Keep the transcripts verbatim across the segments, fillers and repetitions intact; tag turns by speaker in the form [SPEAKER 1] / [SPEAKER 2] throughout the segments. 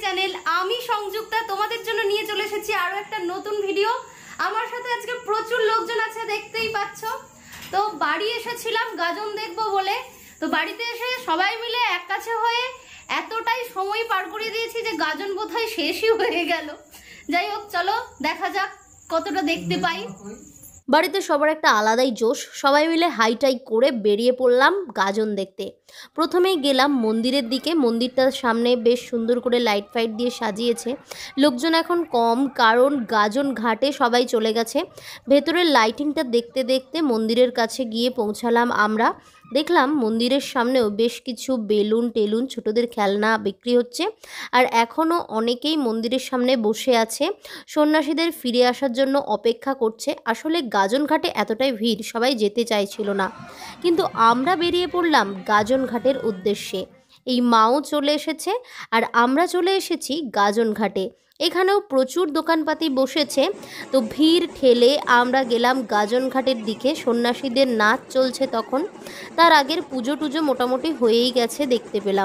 [SPEAKER 1] Channel. আমি সংযুক্তা তোমাদের জন্য নিয়ে চলে এসেছি আরো একটা নতুন ভিডিও। আমার সাথে আজকে প্রচুর লোকজন আছে, দেখতেই পাচ্ছ। তো বাড়ি এসেছিলাম গাজন দেখবো বলে। তো বাড়িতে এসে সবাই মিলে এক কাছে হয়ে এতটাই সময় পার করে দিয়েছি যে গাজন বোধহয় শেষই হয়ে গেল। যাই হোক, চলো দেখা যাক কতটা দেখতে পাই।
[SPEAKER 2] বাড়িতে সবার একটা আলাদাই জোশ, সবাই মিলে হাইটাই করে বেরিয়ে পড়লাম গাজন দেখতে। প্রথমেই গেলাম মন্দিরের দিকে। মন্দিরটার সামনে বেশ সুন্দর করে লাইট ফাইট দিয়ে সাজিয়েছে। লোকজন এখন কম, কারণ গাজন ঘাটে সবাই চলে গেছে। ভেতরের লাইটিংটা দেখতে দেখতে মন্দিরের কাছে গিয়ে পৌঁছালাম আমরা। দেখলাম মন্দিরের সামনেও বেশ কিছু বেলুন টেলুন, ছোটদের খেলনা বিক্রি হচ্ছে। আর এখনও অনেকেই মন্দিরের সামনে বসে আছে, সন্ন্যাসীদের ফিরে আসার জন্য অপেক্ষা করছে। আসলে গাজন ঘাটে এতটাই ভিড়, সবাই যেতে চাইছিল না, কিন্তু আমরা বেরিয়ে পড়লাম গাজন ঘাটের উদ্দেশ্যে। এই মাও চলে এসেছে আর আমরা চলে এসেছি গাজন ঘাটে। এখানেও প্রচুর দোকানপাতি বসেছে। তো ভিড় ঠেলে আমরা গেলাম গাজন ঘাটের দিকে। সন্ন্যাসীদের নাচ চলছে তখন। তার আগের পুজো টুজো মোটামুটি হয়েই গেছে দেখতে পেলাম।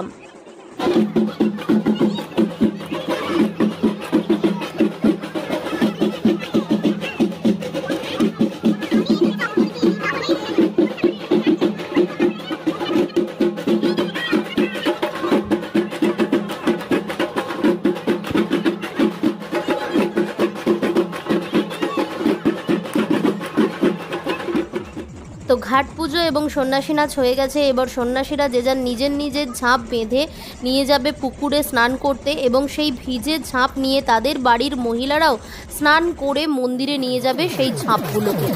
[SPEAKER 2] তো ঘাট পুজো এবং সন্ন্যাসী নাচ হয়ে গেছে। এবার সন্ন্যাসীরা যে যার নিজের নিজের ঝাঁপ বেঁধে নিয়ে যাবে পুকুরে স্নান করতে, এবং সেই ভিজে ঝাঁপ নিয়ে তাদের বাড়ির মহিলারাও স্নান করে মন্দিরে নিয়ে যাবে সেই ঝাঁপগুলোকে।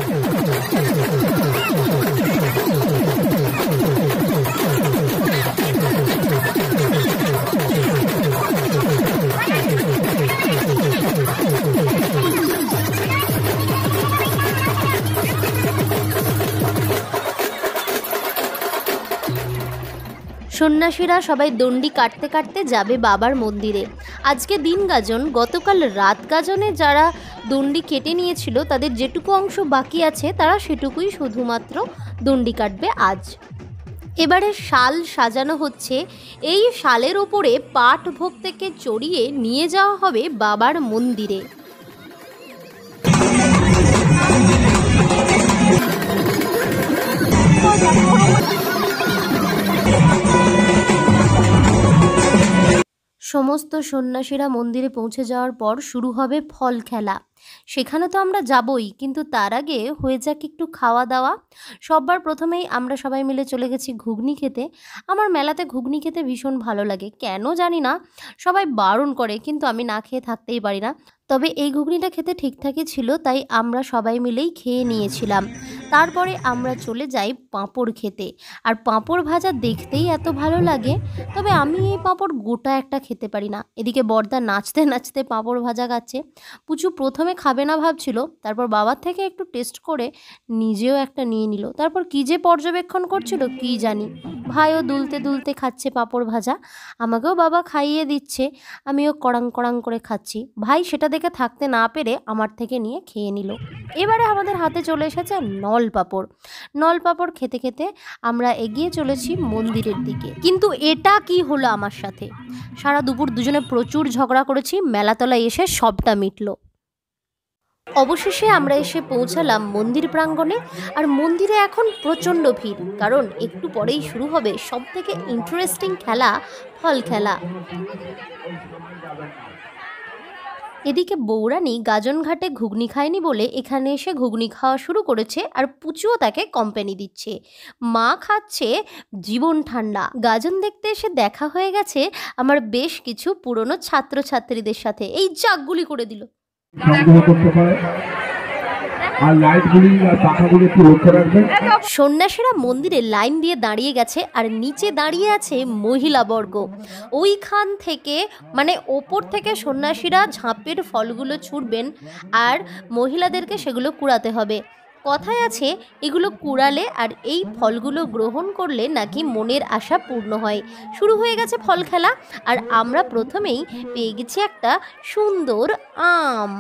[SPEAKER 2] সন্ন্যাসীরা সবাই দণ্ডি কাটতে কাটতে যাবে বাবার মন্দিরে। আজকে দিন গাজন, গতকাল রাত গাজনে যারা দণ্ডি কেটে নিয়েছিল তাদের যেটুকু অংশ বাকি আছে তারা সেটুকুই শুধুমাত্র দণ্ডি কাটবে আজ। এবারে শাল সাজানো হচ্ছে। এই শালের ওপরে পাট ভোগ থেকে চড়িয়ে নিয়ে যাওয়া হবে বাবার মন্দিরে। সমস্ত সন্ন্যাসীরা মন্দিরে পৌঁছে যাওয়ার পর শুরু হবে ফল খেলা। সেখানে তো আমরা যাবই, কিন্তু তার আগে হয়ে যাক একটু খাওয়া দাওয়া। সবার প্রথমেই আমরা সবাই মিলে চলে গেছি ঘুগনি খেতে। আমার মেলাতে ঘুগনি খেতে ভীষণ ভালো লাগে, কেন জানি না, সবাই বারণ করে, কিন্তু আমি না খেয়ে থাকতেই পারি না। তবে এই ঘুগনিটা খেতে ঠিকঠাকই ছিল, তাই আমরা সবাই মিলেই খেয়ে নিয়েছিলাম। তারপরে আমরা চলে যাই পাঁপড় খেতে। আর পাঁপড় ভাজা দেখতেই এত ভালো লাগে, তবে আমি এই পাঁপড় গোটা একটা খেতে পারি না। এদিকে বড়দা নাচতে নাচতে পাঁপড় ভাজা খাচ্ছে। পুচু প্রথমে খাবে না ভাবছিল, তারপর বাবার থেকে একটু টেস্ট করে নিজেও একটা নিয়ে নিল। তারপর কী যে পর্যবেক্ষণ করছিল কী জানি। ভাইও দুলতে দুলতে খাচ্ছে পাঁপড় ভাজা, আমাকেও বাবা খাইয়ে দিচ্ছে, আমিও কড়াং কড়াং করে খাচ্ছি। ভাই সেটা দেখে থাকতে না পেরে আমার থেকে নিয়ে খেয়ে নিল। এবারে আমাদের হাতে চলে এসেছে নল পাঁপড়। নল পাঁপড় খেতে খেতে আমরা এগিয়ে চলেছি মন্দিরের দিকে। কিন্তু এটা কি হলো আমার সাথে? সারা দুপুর দুজনে প্রচুর ঝগড়া করেছি, মেলাতলায় এসে সবটা মিটলো। অবশেষে আমরা এসে পৌঁছালাম মন্দির প্রাঙ্গণে। আর মন্দিরে এখন প্রচণ্ড ভিড়, কারণ একটু পরেই শুরু হবে সব থেকে ইন্টারেস্টিং খেলা, ফল খেলা। এদিকে বৌরানী গাজন ঘাটে ঘুগনি খায়নি বলে এখানে এসে ঘুগনি খাওয়া শুরু করেছে, আর পুচুও তাকে কোম্পানি দিচ্ছে। মা খাচ্ছে জীবন ঠান্ডা। গাজন দেখতে এসে দেখা হয়ে গেছে আমার বেশ কিছু পুরনো ছাত্রছাত্রীদের সাথে। এই জাগগুলি করে দিল। সন্ন্যাসীরা মন্দিরে লাইন দিয়ে দাঁড়িয়ে গেছে, আর নিচে দাঁড়িয়ে আছে মহিলাবর্গ। ওইখান থেকে মানে ওপর থেকে সন্ন্যাসীরা ঝাঁপের ফলগুলো ছুঁড়বেন, আর মহিলাদেরকে সেগুলো কুড়াতে হবে। কথায় আছে এগুলো কুড়ালে আর এই ফলগুলো গ্রহণ করলে নাকি মনের আশা পূর্ণ হয়। শুরু হয়ে গেছে ফল খেলা, আর আমরা প্রথমেই পেয়ে গেছি একটা সুন্দর আম।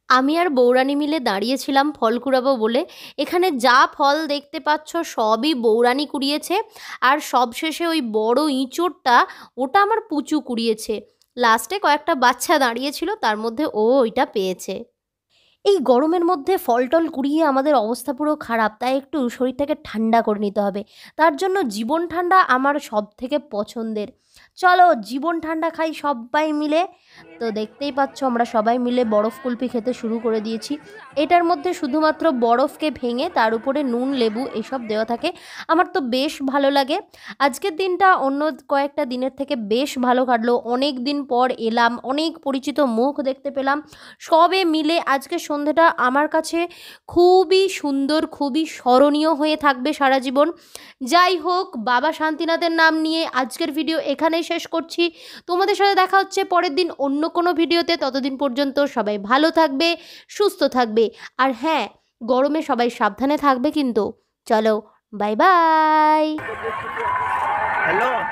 [SPEAKER 2] আমি আর বৌরানী মিলে দাঁড়িয়েছিলাম ফল কুড়াবো বলে। এখানে যা ফল দেখতে পাচ্ছ সবই বৌরানী কুড়িয়েছে, আর সবশেষে ওই বড় ইঁচড়টা ওটা আমার পুচু কুড়িয়েছে। লাস্টে কয়েকটা বাচ্চা দাঁড়িয়েছিল, তার মধ্যে ও ওইটা পেয়েছে। এই গরমের মধ্যে ফল টল কুড়িয়ে আমাদের অবস্থা পুরো খারাপ, তাই একটু শরীরটাকে ঠান্ডা করে নিতে হবে। তার জন্য জীবন ঠান্ডা আমার সব থেকে পছন্দের। চলো জীবন ঠান্ডা খাই সবাই মিলে। তো দেখতেই পাচ্ছ আমরা সবাই মিলে বরফ কুলফি খেতে শুরু করে দিয়েছি। এটার মধ্যে শুধুমাত্র বরফকে ভেঙে তার উপরে নুন লেবু এসব দেওয়া থাকে। আমার তো বেশ ভালো লাগে। আজকের দিনটা অন্য কয়েকটা দিনের থেকে বেশ ভালো কাটলো। অনেক দিন পর এলাম, অনেক পরিচিত মুখ দেখতে পেলাম। সবে মিলে আজকে সন্ধেটা আমার কাছে খুবই সুন্দর, খুবই স্মরণীয় হয়ে থাকবে সারা জীবন। যাই হোক, বাবা শান্তিনাথের নাম নিয়ে আজকের ভিডিও এখানেই শেষ করছি। তোমাদের সাথে দেখা হচ্ছে পরের দিন অন্য কোনো ভিডিওতে। ততদিন পর্যন্ত সবাই ভালো থাকবে, সুস্থ থাকবে, আর হ্যাঁ, গরমে সবাই সাবধানে থাকবে কিন্তু। চলো বাই বাই।
[SPEAKER 3] হ্যালো।